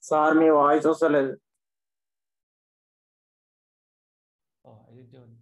Sir మీ voice వస్తలేదు. Oh, I didn't.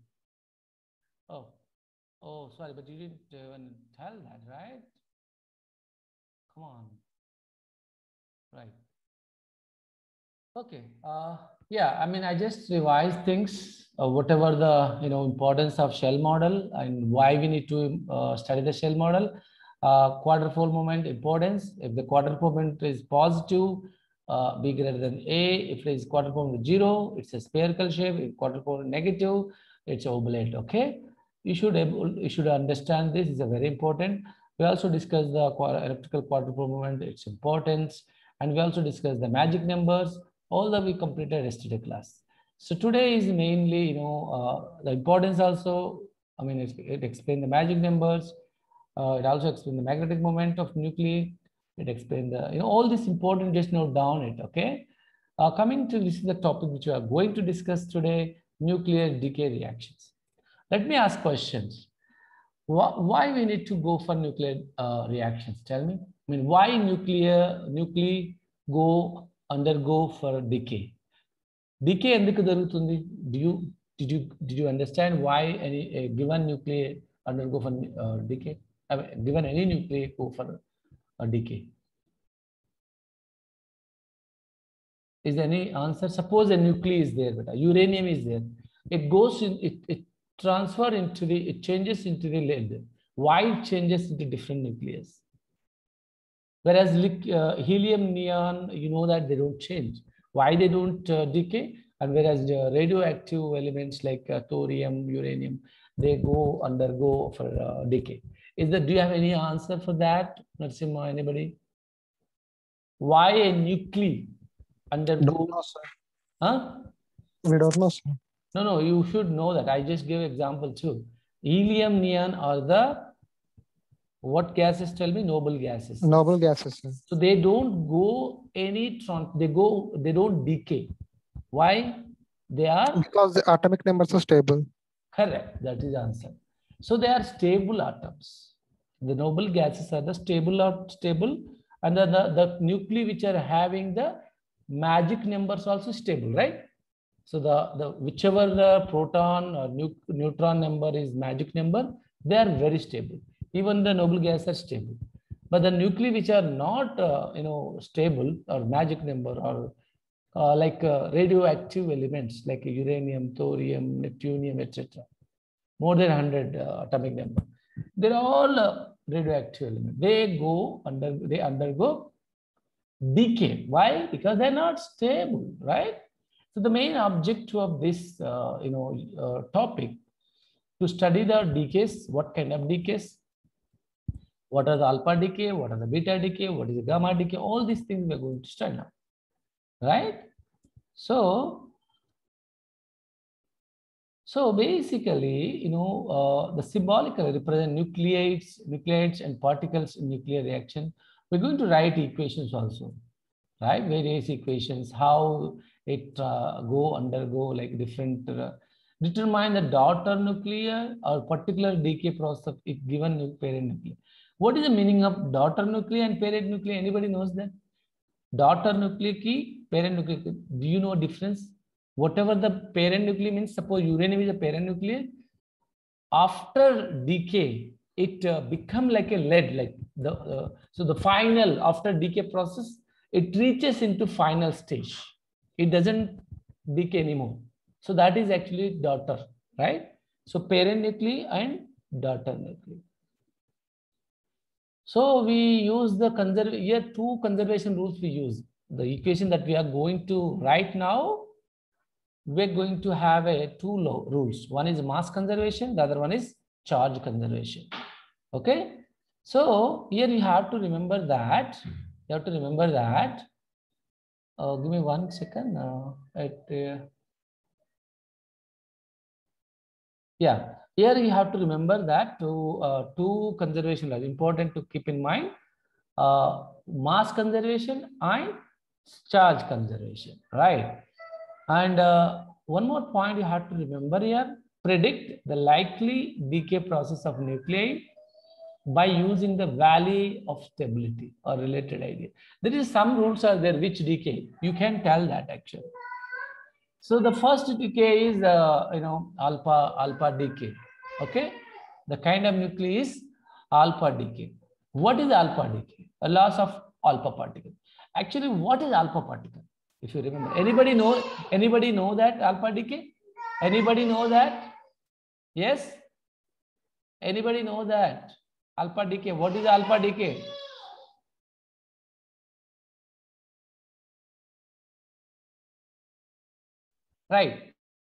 Oh, sorry, but you didn't even tell that, right? Come on. Right. Okay. Yeah, I mean, I just revised things, whatever the importance of shell model and why we need to study the shell model. Quadrupole moment importance. If the quadrupole moment is positive, b greater than a. If it is quadrupole moment 0, it's a spherical shape. If quadrupole negative, it's oblate. Okay. You should understand this. Is a very important. We also discussed the elliptical quadrupole moment, its importance, and we also discussed the magic numbers. All that we completed yesterday class. So today is mainly, the importance also. I mean, it explains the magic numbers. It also explains the magnetic moment of nuclei. It explains the, all this important, just note down it, okay? Coming to this is the topic which we are going to discuss today, nuclear decay reactions. Let me ask questions. Why we need to go for nuclear reactions? Tell me. I mean, why nuclei undergo for decay? Decay enduku jarugutundi? Did you understand why any given nuclei undergo for decay? I mean, given any nuclei go for decay? Is there any answer? Suppose a nuclei is there, but uranium is there. It goes in. It transfer into the. It changes into the lead. Why it changes into different nucleus? Whereas helium, neon, you know that they don't change. Why they don't decay? And whereas the radioactive elements like thorium, uranium, they undergo for decay. Do you have any answer for that, Narasimha? Anybody? Why a nuclei undergo? Don't know, sir. Huh? We don't know, sir. No, you should know that. I just gave example too. Helium, neon are the what gases? Tell me. Noble gases. Noble gases, sir. So they don't go they don't decay. Why? They are because the atomic numbers are stable. Correct. That is the answer. So they are stable atoms. The noble gases are the stable, and the nuclei which are having the magic numbers also stable, right? So the whichever the proton or neutron number is magic number, they are very stable. Even the noble gases are stable. But the nuclei which are not stable or magic number or like radioactive elements like uranium, thorium, neptunium, etc. More than 100 atomic number. They're all radioactive elements. They undergo decay. Why? Because they're not stable, right? So the main objective of this topic to study the decays. What kind of decays? What are the alpha decay? What are the beta decay? What is the gamma decay? All these things we're going to study now, right? So basically, the symbolically represent nucleides and particles in nuclear reaction. We're going to write equations also, right? Various equations, how it undergo like different, determine the daughter nuclear or particular decay process of it given parent nuclear. What is the meaning of daughter nuclei and parent nuclei? Anybody knows that? Daughter nuclei ki parent nuclei, do you know difference? Whatever the parent nuclei means, suppose uranium is a parent nuclei. After decay, it become like a lead, like so the final, after decay process, it reaches into final stage. It doesn't decay anymore. So that is actually daughter, right? So parent nuclei and daughter nuclei. So we use the here two conservation rules we use. The equation that we are going to write now, we're going to have two rules. One is mass conservation, the other one is charge conservation. Okay. So here you have to remember that. Give me 1 second. Yeah. Here you have to remember that two conservation laws important to keep in mind: mass conservation and charge conservation, right? And one more point you have to remember here: predict the likely decay process of nuclei by using the valley of stability or related idea. There is some rules are there which decay. You can tell that actually. So the first decay is alpha decay. Okay, the kind of nuclei is alpha decay. What is alpha decay? A loss of alpha particle. Actually, what is alpha particle? If you remember, anybody know that alpha decay? Anybody know that? Yes. Anybody know that alpha decay? What is alpha decay? Right.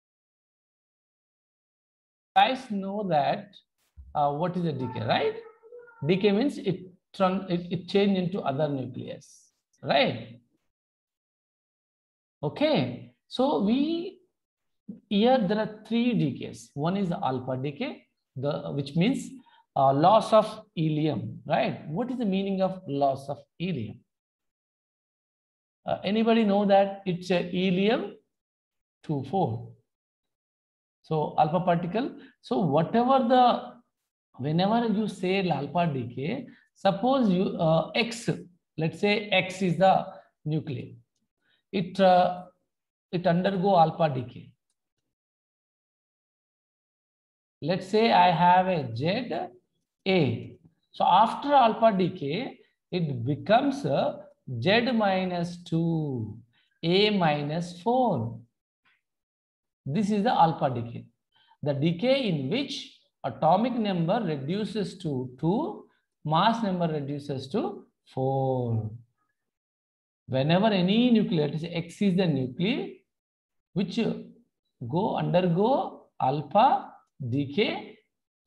Guys know that what is a decay, right? Decay means it change into other nucleus, right? Okay. So here there are three decays. One is alpha decay, which means loss of helium, right? What is the meaning of loss of helium? Anybody know that it's a helium 2,4. So alpha particle. So whenever you say alpha decay, suppose you X, let's say X is the nuclei. It undergo alpha decay. Let's say I have a Z A. So after alpha decay, it becomes Z minus 2, A minus 4. This is the alpha decay. The decay in which atomic number reduces to 2, mass number reduces to 4. Whenever any nuclei, let us say X is the nuclei, which undergo alpha decay,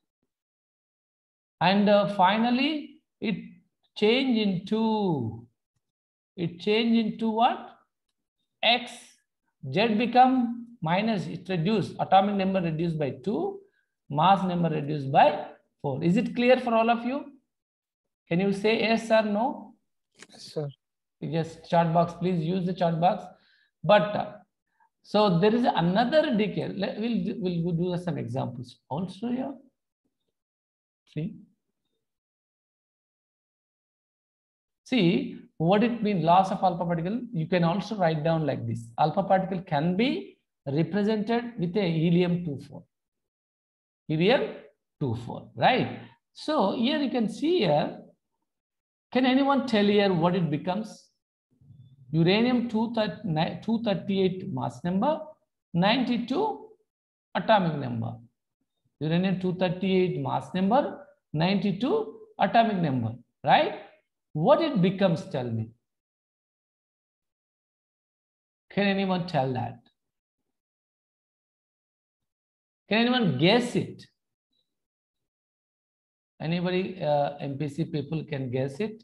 and finally it change into what? X. Z become minus, it reduced, atomic number reduced by 2, mass number reduced by 4. Is it clear for all of you? Can you say yes or no? Yes, sir. Yes, chat box, please use the chat box. But so there is another decay. We'll do some examples also here. See what it means, loss of alpha particle. You can also write down like this. Alpha particle can be represented with a helium 2,4. Helium 2,4, right? So here you can see here. Can anyone tell here what it becomes? Uranium 238 mass number, 92 atomic number. Uranium 238 mass number, 92 atomic number, right? What it becomes, tell me. Can anyone tell that? Can anyone guess it? Anybody, MPC people can guess it?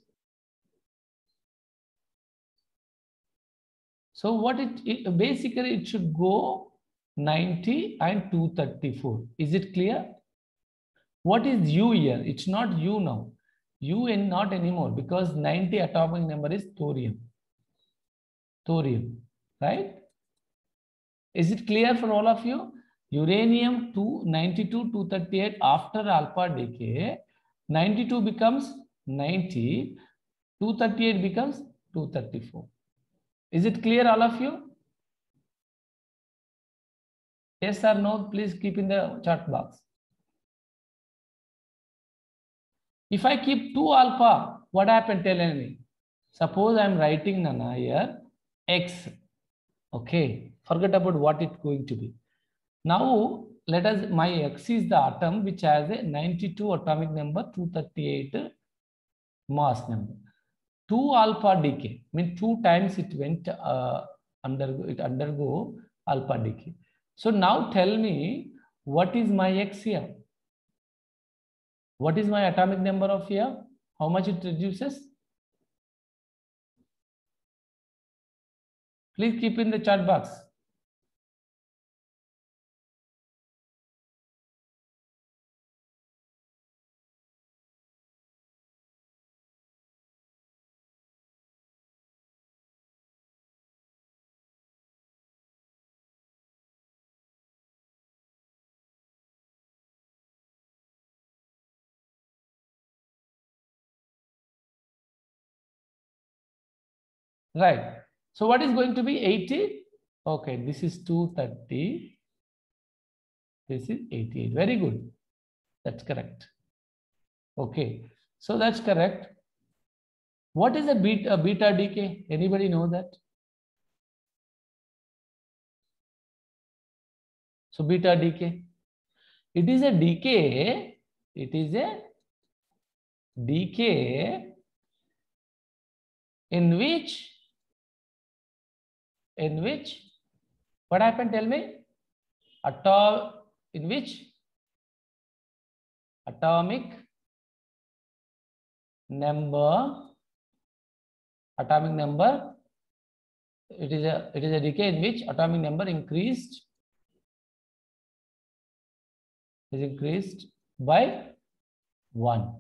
So what basically it should go 90 and 234. Is it clear? What is U here? It's not U now. U and not anymore, because 90 atomic number is thorium. Thorium, right? Is it clear for all of you? Uranium 292, 238 after alpha decay, 92 becomes 90, 238 becomes 234. Is it clear, all of you? Yes or no? Please keep in the chat box. If I keep 2 alpha, what happened? Tell me. Suppose I am writing Nana here X. Okay, forget about what it's going to be. Now let us, my X is the atom which has a 92 atomic number, 238 mass number. 2 alpha decay means 2 times it went undergo alpha decay. So now tell me, what is my X here? What is my atomic number of here? How much it reduces? Please keep in the chat box. Right. So what is going to be 80? Okay, this is 230. This is 88. Very good. That's correct. Okay, so that's correct. What is a beta decay? Anybody know that? So beta decay. It is a decay. It is a decay in which what happened? Tell me. In which atomic number. It is a decay in which atomic number is increased by 1.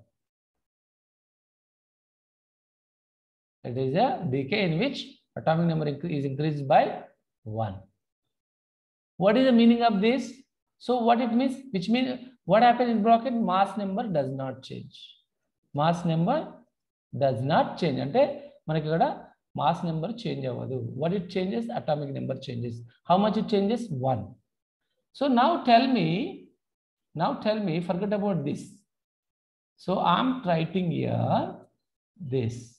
It is a decay in which atomic number is increased by 1. What is the meaning of this? So what it means? Which means what happens in bracket? Mass number does not change. Mass number does not change. Ante manaki ikkada mass number change avadu. What it changes? Atomic number changes. How much it changes? 1. So now tell me, forget about this. So I'm writing here this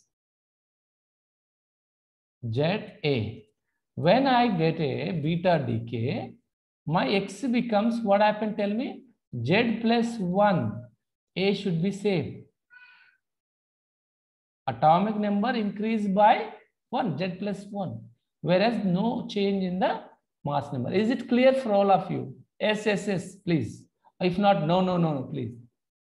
ZA. When I get a beta decay, my X becomes, what happened? Tell me. Z plus 1. A should be same. Atomic number increased by 1, Z plus 1. Whereas no change in the mass number. Is it clear for all of you? Yes, please. If not, no, please.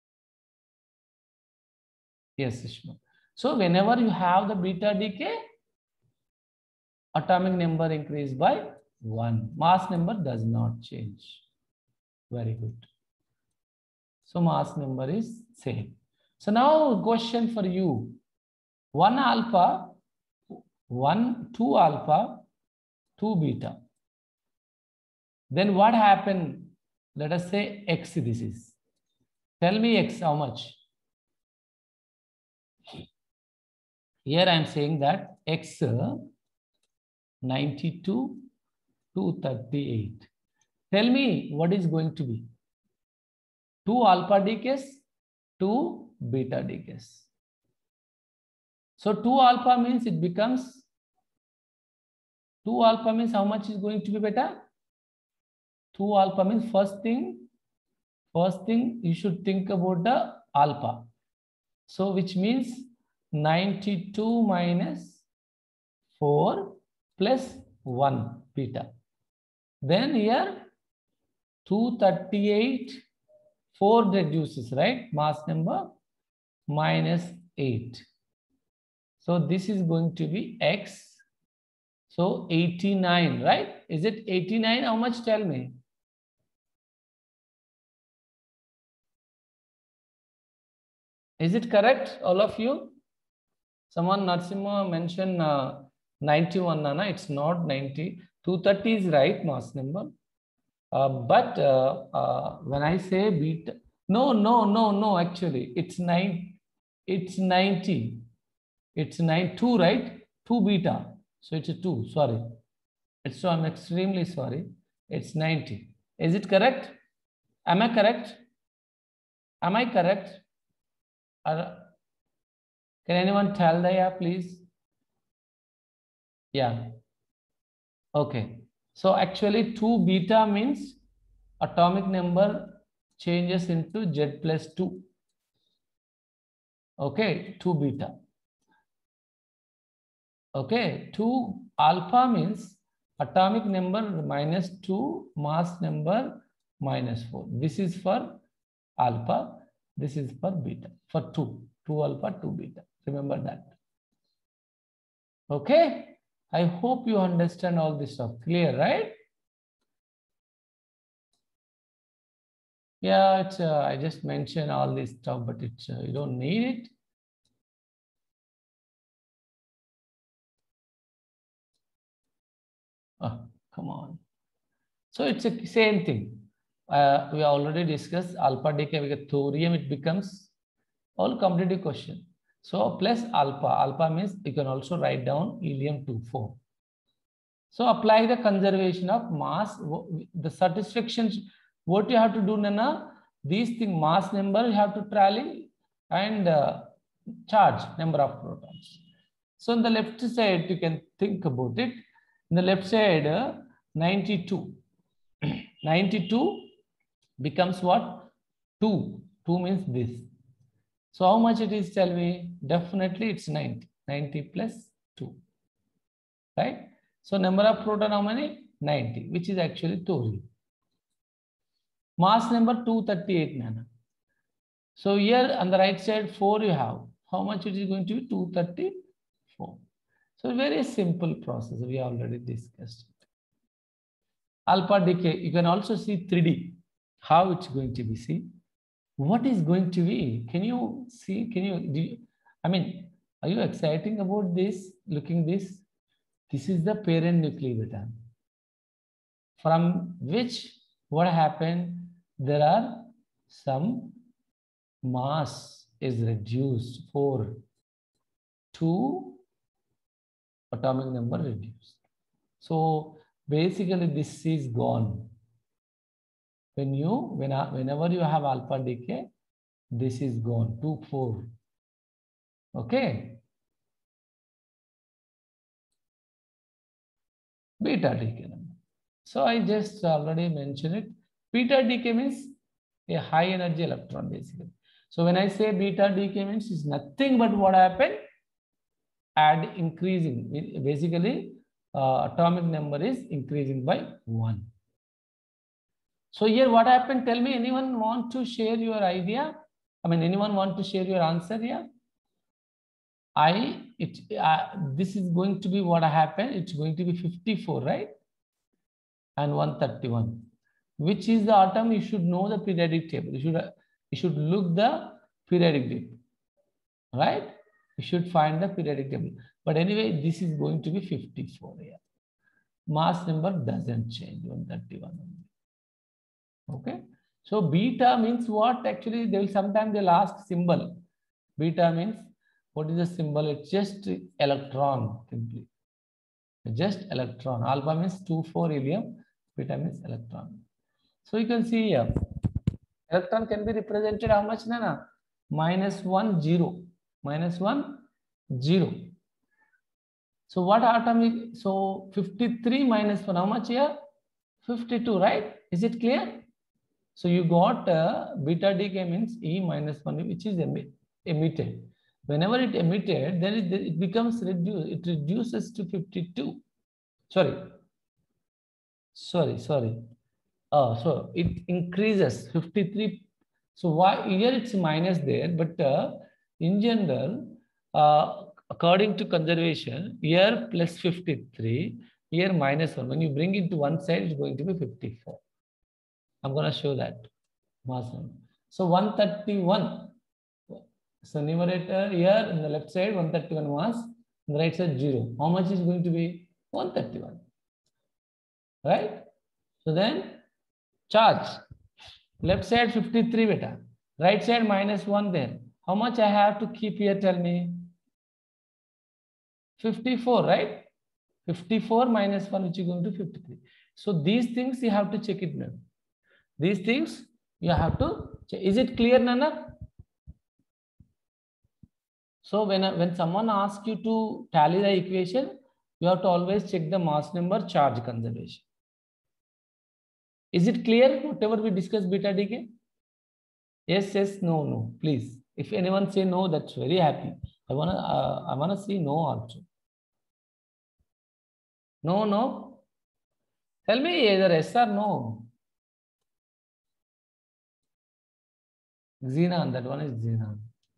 Yes, Ishmael. So whenever you have the beta decay, atomic number increased by 1. Mass number does not change. Very good. So mass number is same. So now question for you. 1 alpha, 2 alpha, 2 beta. Then what happened? Let us say X this is. Tell me X how much? Here I am saying that X 92 to 38. Tell me what is going to be? 2 alpha decays, 2 beta decays. So 2 alpha means it becomes 2 alpha means how much is going to be beta? 2 alpha means first thing you should think about the alpha. So which means 92 minus 4 plus 1 beta. Then here 238, 4 reduces, right? Mass number minus 8. So this is going to be X. So 89, right? Is it 89? How much? Tell me. Is it correct, all of you? Someone, Narsimha, mentioned 91, Nana. It's not 90. 230 is right, mass number. But when I say beta, no, actually, it's 9. It's 90. It's 2, right? 2 beta. So it's a 2, sorry. So I'm extremely sorry. It's 90. Is it correct? Am I correct? Am I correct? Can anyone tell Daya, please? Yeah. Okay. So actually 2 beta means atomic number changes into Z plus 2. Okay, 2 beta. Okay, 2 alpha means atomic number minus 2, mass number minus 4. This is for alpha. This is for beta. For 2 alpha, 2 beta. Remember that. Okay. I hope you understand all this stuff. Clear, right? Yeah, it's I just mentioned all this stuff, but it's you don't need it. Oh, come on. So it's the same thing. We already discussed alpha decay with thorium. It becomes all competitive question. So plus alpha. Alpha means you can also write down helium-2, 4. So apply the conservation of mass. The satisfaction, what you have to do, Nana, these things, mass number you have to tally and charge number of protons. So on the left side, you can think about it. In the left side, 92. 92 becomes what? 2. 2 means this. So how much it is, tell me? Definitely it's 90. 90 plus 2. Right? So number of proton how many? 90, which is actually thorium. Mass number 238 nano. So here on the right side 4 you have. How much it is going to be? 234. So very simple process. We already discussed it. Alpha decay. You can also see 3D. How it's going to be. See what is going to be. Can you see? Can you? I mean, are you excited about this? Looking this. This is the parent nucleus, from which what happened? There are some mass is reduced for 2 atomic number reduced. So basically this is gone. Whenever you have alpha decay, this is gone. 2, 4. Okay. Beta decay. So I just already mentioned it. Beta decay means a high energy electron basically. So when I say beta decay means it's nothing but what happened? Increasing. Basically, atomic number is increasing by 1. So here what happened? Tell me, anyone want to share your idea? I mean, anyone want to share your answer here? This is going to be what happened. It's going to be 54, right? And 131. Which is the atom? You should know the periodic table. You should look the periodic table, right? You should find the periodic table. But anyway, this is going to be 54 here. Mass number doesn't change, 131. Okay. So beta means what? Actually, sometimes they'll ask symbol. Beta means what is the symbol? It's just electron simply. Just electron. Alpha means 2, 4 helium. Beta means electron. So you can see here, electron can be represented how much, Nana? -1, 0. -1, 0. So what atom is? So 53 minus 1, how much here? 52, right? Is it clear? So you got beta decay means E -1, which is emitted. Whenever it emitted, then it becomes reduced. It reduces to 52. Sorry. Oh, so it increases 53. So why here it's minus there, but in general, according to conservation, here plus 53, here -1. When you bring it to one side, it's going to be 54. I'm going to show that. So 131. So numerator here in the left side 131 mass, on the right side 0. How much is going to be? 131. Right? So then charge. Left side 53 beta. Right side -1 there. How much I have to keep here? Tell me. 54, right? 54 minus 1, which is going to 53. So these things you have to check it now. These things you have to check. Is it clear, Nana? So when someone asks you to tally the equation, you have to always check the mass number, charge conservation. Is it clear whatever we discussed beta decay? Yes, no, please. If anyone say no, that's very happy. I wanna see no also. No. Tell me either yes or no. Xenon, that one is xenon.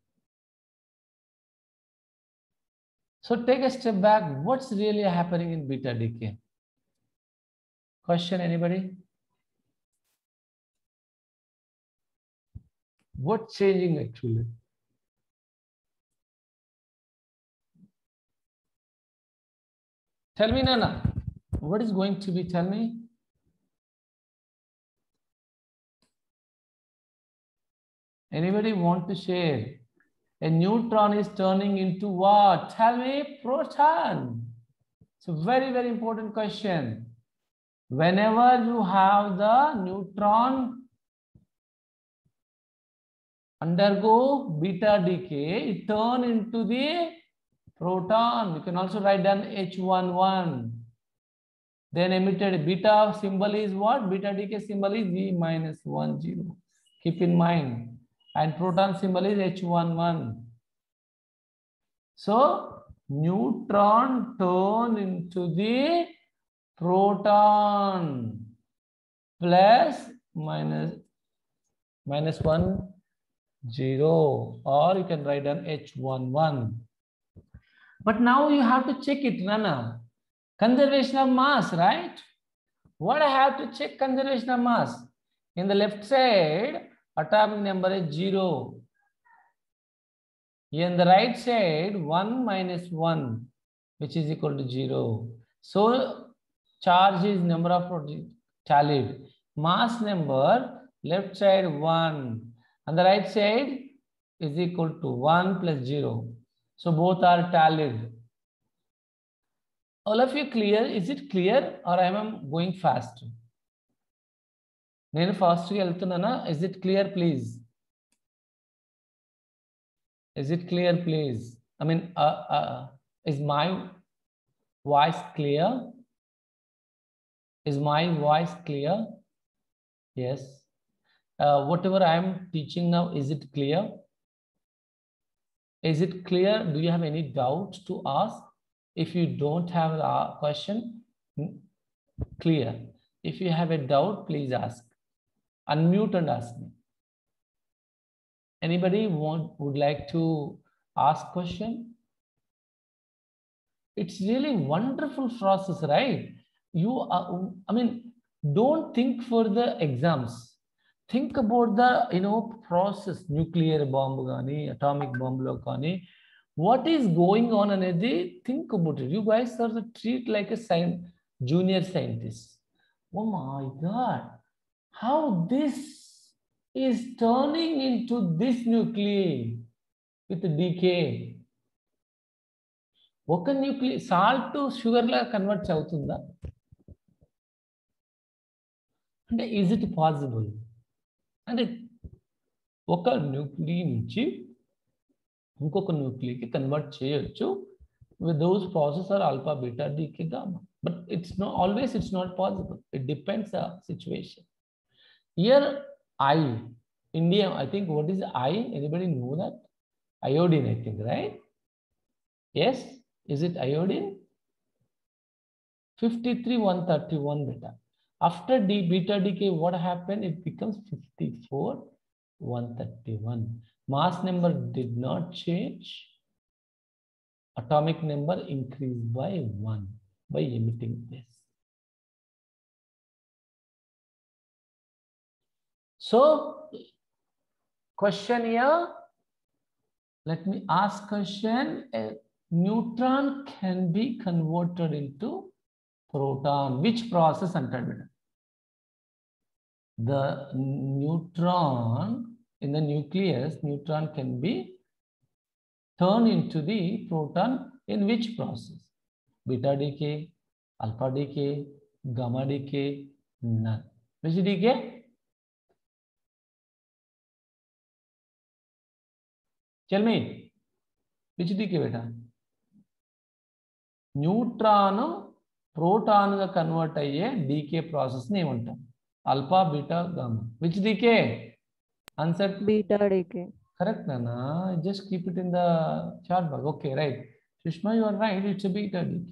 So take a step back. What's really happening in beta decay? Question, anybody? What's changing actually? Tell me, Nana, what is going to be? Tell me. Anybody want to share? A neutron is turning into what? Tell me, proton. It's a very, very important question. Whenever you have the neutron undergo beta decay, it turn into the proton. You can also write down H11. Then emitted beta symbol is what? Beta decay symbol is V-10. Keep in mind. And proton symbol is H11. So neutron turn into the proton plus minus 1, 0, or you can write down H11. But now you have to check it, Nana. Conservation of mass, right? What I have to check conservation of mass? In the left side, atomic number is 0. In the right side, 1 minus 1, which is equal to 0. So charge is number of protons tallied. Mass number, left side 1, and the right side is equal to 1 plus 0. So both are tallied. All of you clear? Is it clear or I am going fast? Nenu fast ga veltunana. Is it clear, please? Is it clear, please? I mean, is my voice clear? Is my voice clear? Yes. Whatever I am teaching now, is it clear? Is it clear? Do you have any doubts to ask? If you don't have a question, clear. If you have a doubt, please ask. Unmute and ask me. Anybody would like to ask question? It's really wonderful process, right? I mean, don't think for the exams. Think about the process, nuclear bomb gaani, atomic bomb lo gaani. What is going on anedi? Think about it. You guys are treat like a junior scientist. Oh my God, how this is turning into this nuclei with decay. Oka nuclei salt to sugar la convert chavutunda. And is it possible? And oka nuclei nunchi ఇంకొక న్యూక్లియర్కి convert చేయొచ్చు with those processes are alpha, beta, decay, gamma. But it's not possible. It depends on situation. Here I, India, I think what is I? Anybody know that? Iodine, I think, right? Yes? Is it iodine? 53,131 beta. After beta decay, what happened? It becomes 54,131. Mass number did not change. Atomic number increased by 1 by emitting this. So, question here. Let me ask question. A neutron can be converted into proton. Which process entered? The neutron in the nucleus, neutron can be turned into the proton in which process? Beta decay, alpha decay, gamma decay, none. Which decay? Tell me, which decay beta? Neutron proton ga convert ayye decay process ni emantam. Alpha, beta, gamma. Which decay? Answer. Beta decay. Correct, Nana. Just keep it in the chart box. Okay, right. Sushma, you are right. It's a beta decay.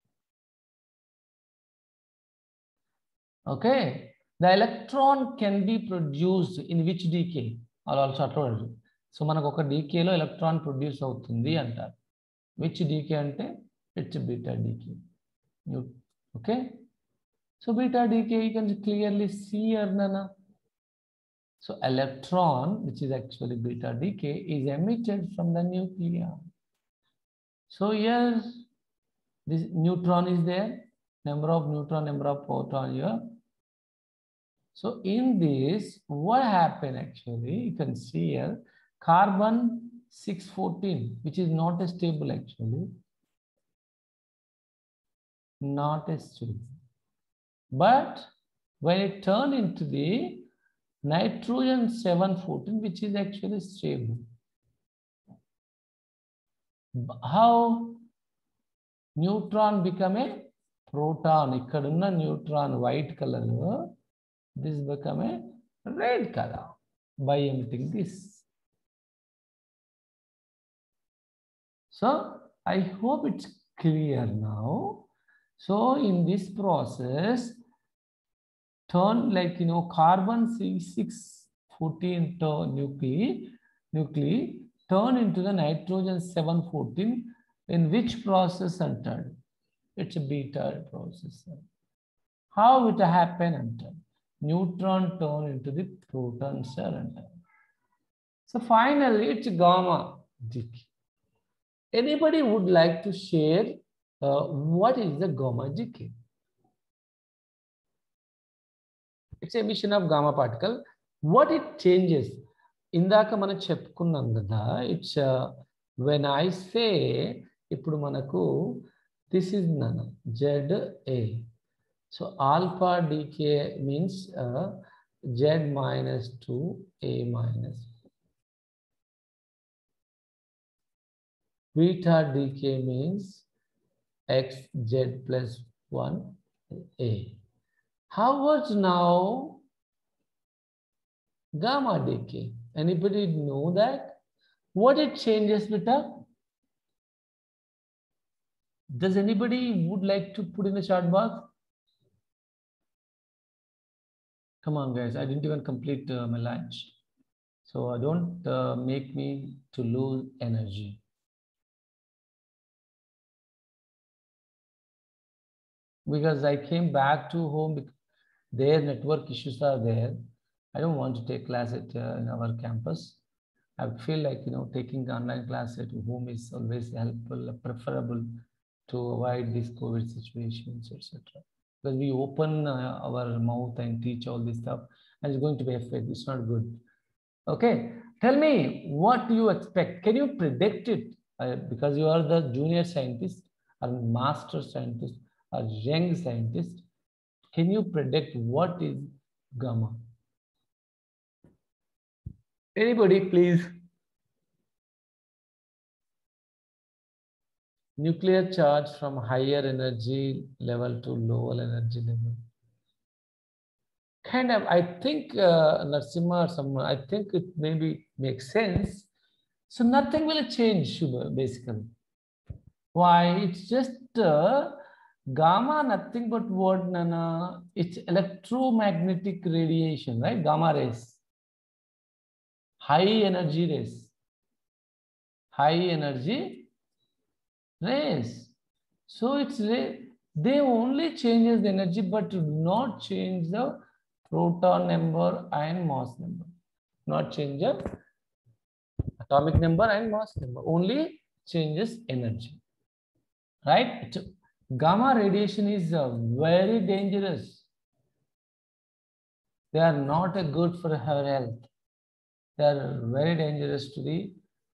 Okay. The electron can be produced in which decay? I'll also told you. So, manaku oka decay lo electron produce avutundi antaru. Which decay ante? It's a beta decay. Okay. So, beta decay you can clearly see here, Nana. So electron, which is actually beta decay, is emitted from the nucleus. So here, this neutron is there, number of neutron, number of proton here. So in this, what happened actually, you can see here, carbon 614, which is not a stable actually. Not a stable. But when it turned into the nitrogen 714, which is actually stable. How neutron become a proton? Ikkadunna neutron white color, this become a red color by emitting this. So I hope it's clear now. So in this process, turn like, carbon C614 nuclei turn into the nitrogen 714 in which process entered? It's a beta process. How it happen entered? Neutron turn into the proton cell entered. So finally it's gamma decay. Anybody would like to share what is the gamma decay? It's emission of gamma particle. What it changes? Indaka mana cheppukunnam kada. It's when I say ippudu manaku this is nana ZA. So alpha decay means Z minus 2 A minus. Beta decay means XZ plus 1 A. How was now gamma decay? Anybody know that? What it changes, beta? Does anybody would like to put in the chat box? Come on, guys. I didn't even complete my lunch. So don't make me to lose energy. Because I came back to home, their network issues are there. I don't want to take class at in our campus. I feel like, taking online class at home is always helpful, preferable to avoid these COVID situations, etc. Because we open our mouth and teach all this stuff, and it's going to be effect. It's not good. Okay, tell me what you expect. Can you predict it? Because you are the junior scientist or master scientist or young scientist. Can you predict what is gamma? Anybody, please? Nuclear charge from higher energy level to lower energy level. Kind of, I think Narasimha or someone, I think it maybe makes sense. So nothing will change, basically. Why? It's just gamma, nothing but what, Nana? It's electromagnetic radiation, right? Gamma rays. High energy rays. High energy rays. So it's they only changes the energy, but do not change the proton number and mass number. Not change the atomic number and mass number. Only changes energy. Right? Gamma radiation is very dangerous. They are not good for our health. They are very dangerous to the,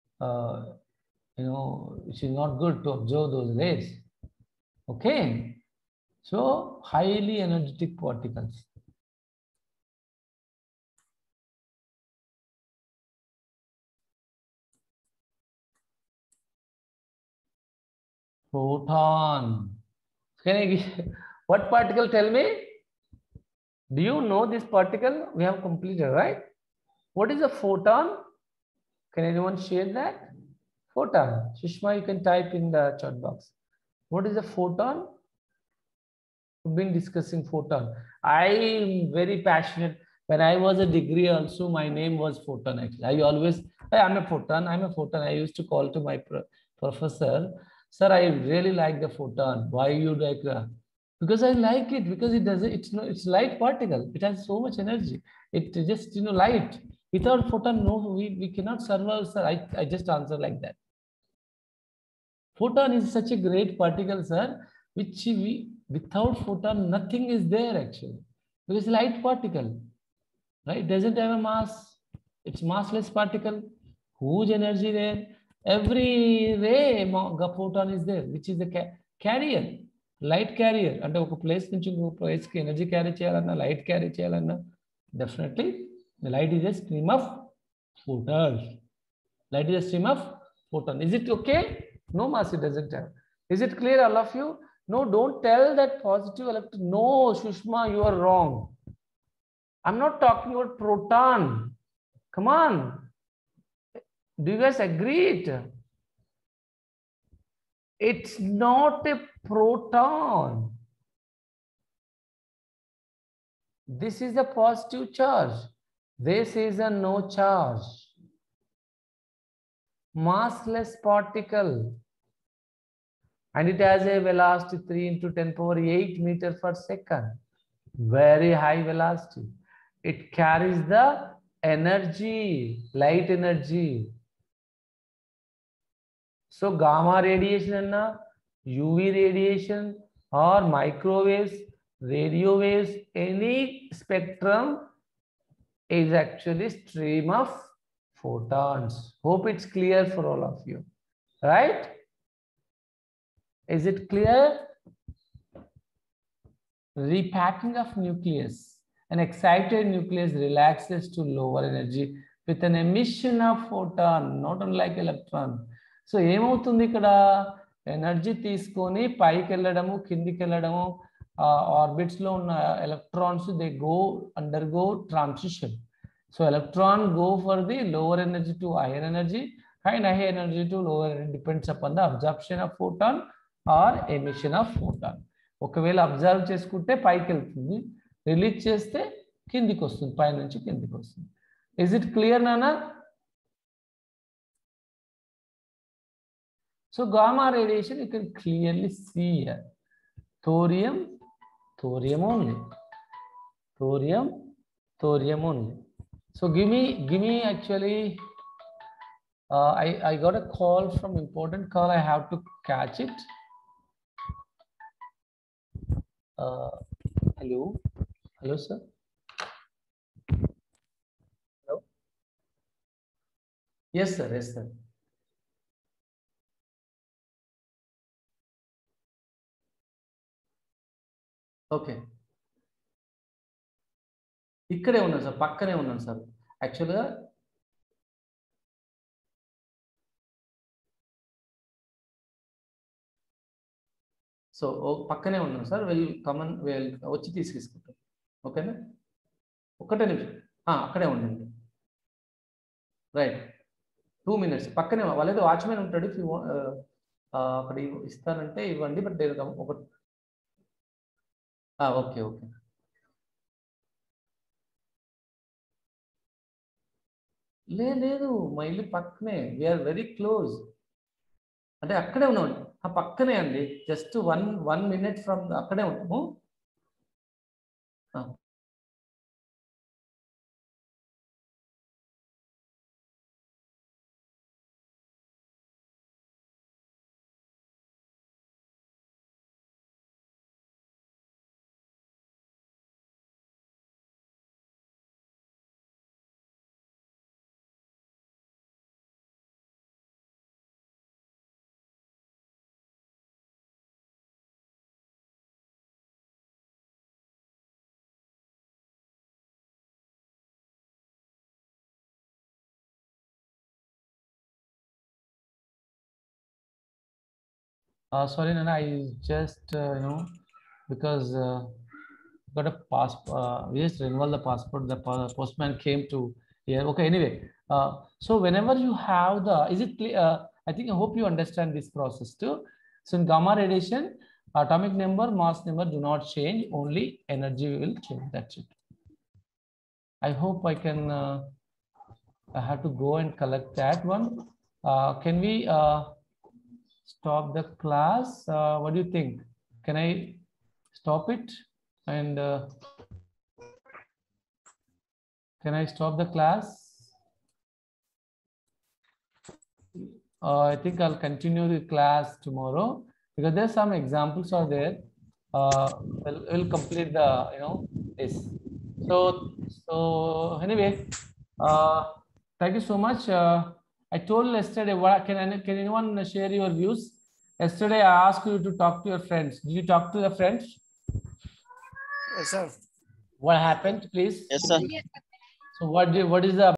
it is not good to observe those rays. Okay. So highly energetic particles. Proton. Can I give, what particle? Tell me. Do you know this particle? We have completed, right? What is a photon? Can anyone share that? Photon. Sushma, you can type in the chat box. What is a photon? We've been discussing photon. I am very passionate. When I was a degree also, my name was Photon actually. I always, hey, I'm a photon, I'm a photon. I used to call to my professor, sir, I really like the photon. Why you like that? Because I like it, because it does, it's light particle. It has so much energy. It just, light. Without photon, no, we cannot survive, sir. I just answer like that. Photon is such a great particle, sir, which without photon, nothing is there actually. Because light particle, right? Doesn't have a mass. It's massless particle. Huge energy there. Every ray photon is there, which is the carrier, light carrier. అంటే ఒక place నుంచి ఇంకొక place కి energy carry చేయాలన్నా, light carry చేయాలన్నా, definitely the light is a stream of photon. Light is a stream of photon. Is it okay? No, mass, it doesn't have. Is it clear, all of you? No, don't tell that positive electron. No, Shushma, you are wrong. I'm not talking about proton. Come on. Do you guys agree? It's not a proton. This is a positive charge. This is a no charge. Massless particle. And it has a velocity 3 into 10 power 8 meters per second. Very high velocity. It carries the energy, light energy. So gamma radiation, UV radiation, or microwaves, radio waves, any spectrum is actually stream of photons. Hope it's clear for all of you, right? Is it clear? Repacking of nucleus. An excited nucleus relaxes to lower energy with an emission of photon, not unlike electron. So ఏమవుతుంది ఇక్కడ, energy తీసుకొని పైకి వెళ్ళడము, కిందికి వెళ్ళడము, orbits లో ఉన్న electrons they go undergo transition. So electron go for the lower energy to higher energy and higher energy to lower energy, depends upon the absorption of photon or emission of photon. ఒకవేళ observe చేసుకుంటే పైకి వెళ్తుంది, release చేస్తే కిందికి వస్తుంది, పై నుంచి కిందికి వస్తుంది. ఇస్ ఇట్ క్లియర్ నానా? So gamma radiation you can clearly see here. Thorium, thorium only. Thorium, thorium only. So give me actually, I got a call from important call. I have to catch it. Hello sir. Hello. Yes sir. Okay, ఇక్కడే ఉన్నాను sir, పక్కనే ఉన్నాను sir. యాక్చువల్గా so పక్కనే ఉన్నాను sir, వచ్చి తీసుకుంటాం. ఓకేనా, ఒక్కటే నిమిషం, అక్కడే ఉండండి. రైట్, 2 minutes పక్కనే. వాళ్ళైతే వాచ్మెన్ ఉంటాడు, అక్కడ ఇస్తానంటే ఇవ్వండి. బట్ ఒక ఓకే లేదు, మా ఇల్లు పక్కనే, వీఆర్ వెరీ క్లోజ్. అంటే అక్కడే ఉన్నామండి, పక్కనే అండి, జస్ట్ 1 minute ఫ్రమ్ అక్కడే ఉంటాము. Sorry, Nana, I just, because got a passport, we just renewed the passport, the postman came to here. Okay, anyway, so whenever you have the, is it clear? I think, I hope you understand this process too. So in gamma radiation, atomic number, mass number do not change, only energy will change, that's it. I hope I can, I have to go and collect that one. Can we stop the class? What do you think? Can I stop it? And can I stop the class? I think I'll continue the class tomorrow because there's some examples are there. We'll complete the, this. So anyway, thank you so much. I told yesterday, what can anyone share your views? Yesterday I asked you to talk to your friends. Did you talk to your friends? Yes, sir. What happened, please? Yes, sir. So what is the